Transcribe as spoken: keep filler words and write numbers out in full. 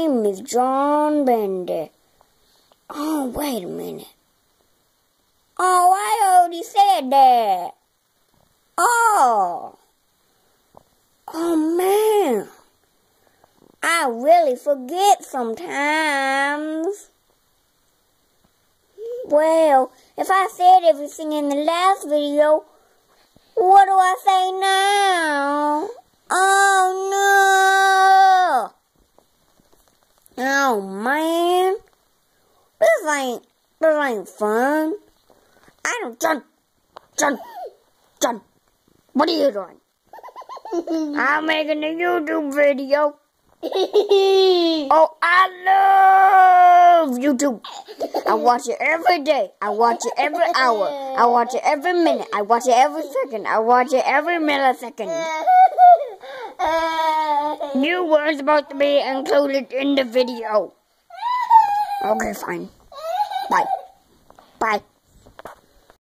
name is John Bandi. Oh, wait a minute. Oh, I already said that. Oh. Oh, man. I really forget sometimes. Well, if I said everything in the last video, what do I say now? Oh, no. Oh, man. This ain't, this ain't fun. I don't, John, John, John, what are you doing? I'm making a YouTube video. Oh, I love YouTube. I watch it every day. I watch it every hour. I watch it every minute. I watch it every second. I watch it every millisecond. You weren't supposed to be included in the video. Okay, fine. Bye. Bye.